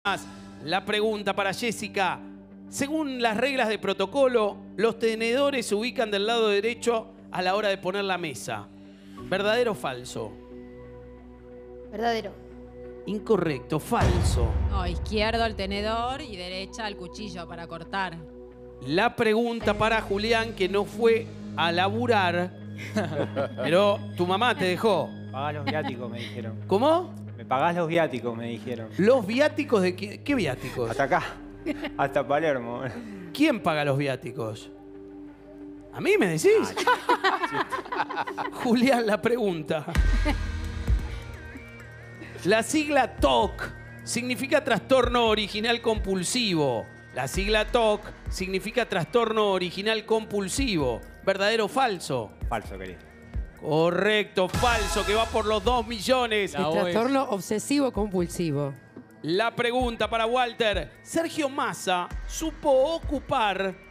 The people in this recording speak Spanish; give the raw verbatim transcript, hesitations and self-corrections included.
más. La pregunta para Jessica. Según las reglas de protocolo, los tenedores se ubican del lado derecho a la hora de poner la mesa. ¿Verdadero o falso? Verdadero. Incorrecto, falso. No, izquierdo al tenedor y derecha al cuchillo para cortar. La pregunta para Julián, que no fue a laburar, pero tu mamá te dejó. Pagás los viáticos, me dijeron. ¿Cómo? Me pagás los viáticos, me dijeron. ¿Los viáticos de qué? ¿Qué viáticos? Hasta acá. Hasta Palermo. ¿Quién paga los viáticos? ¿A mí me decís? Julián, la pregunta. La sigla T O C significa trastorno original compulsivo. La sigla T O C significa trastorno original compulsivo. ¿Verdadero o falso? Falso, querido. Correcto, falso, que va por los dos millones. El trastorno obsesivo compulsivo. La pregunta para Walter. Sergio Massa supo ocupar